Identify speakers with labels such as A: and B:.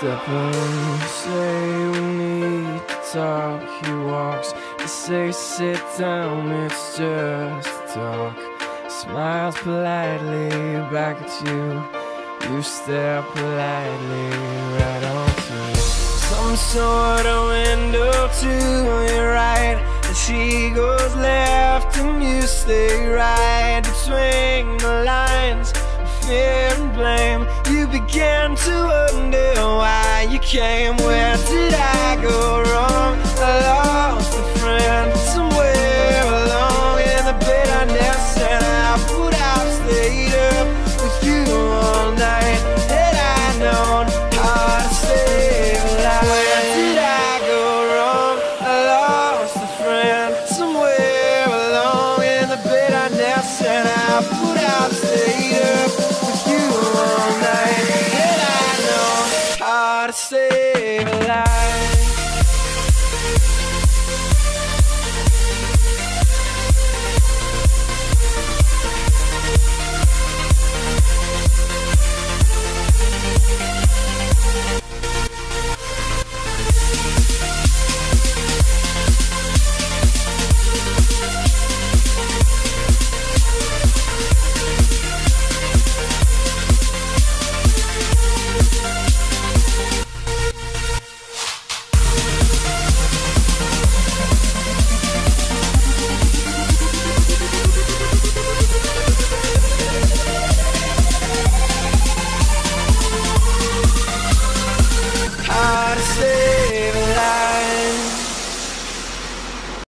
A: step in, say we need to talk. He walks, you say sit down, it's just talk. Smiles politely back at you, you stare politely right on through some sort of window to your right. And she goes left and you stay right. Between the lines of fear and blame, you began to wonder why you came. Where did I go wrong? I lost the